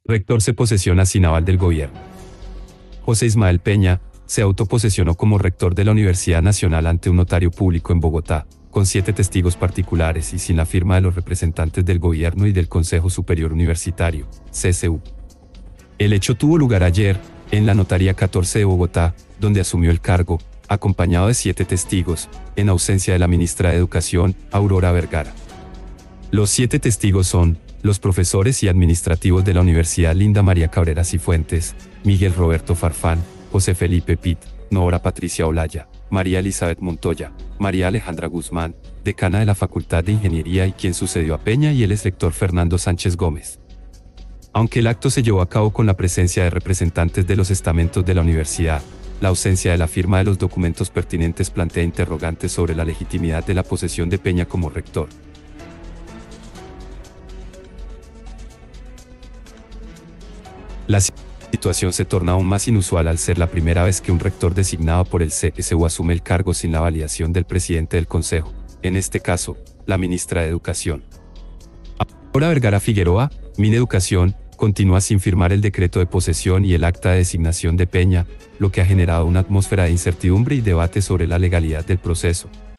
Rector se posesiona sin aval del gobierno. José Ismael Peña se autoposesionó como rector de la Universidad Nacional ante un notario público en Bogotá, con 7 testigos particulares y sin la firma de los representantes del gobierno y del Consejo Superior Universitario, CSU. El hecho tuvo lugar ayer, en la Notaría 14 de Bogotá, donde asumió el cargo, acompañado de 7 testigos, en ausencia de la ministra de Educación, Aurora Vergara. Los 7 testigos son los profesores y administrativos de la Universidad Linda María Cabrera Cifuentes, Miguel Roberto Farfán, José Felipe Pitt, Nora Patricia Olaya, María Elizabeth Montoya, María Alejandra Guzmán, decana de la Facultad de Ingeniería y quien sucedió a Peña, y el exrector Fernando Sánchez Gómez. Aunque el acto se llevó a cabo con la presencia de representantes de los estamentos de la universidad, la ausencia de la firma de los documentos pertinentes plantea interrogantes sobre la legitimidad de la posesión de Peña como rector. La situación se torna aún más inusual al ser la primera vez que un rector designado por el CSU asume el cargo sin la validación del presidente del Consejo, en este caso, la ministra de Educación. Aurora Vergara Figueroa, Mineducación, continúa sin firmar el decreto de posesión y el acta de designación de Peña, lo que ha generado una atmósfera de incertidumbre y debate sobre la legalidad del proceso.